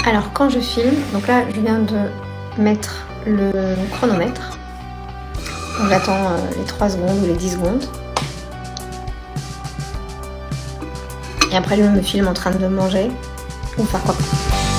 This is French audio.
Alors quand je filme, donc là je viens de mettre le chronomètre. Donc j'attends les 3 secondes ou les 10 secondes. Et après je me filme en train de manger ou faire quoi.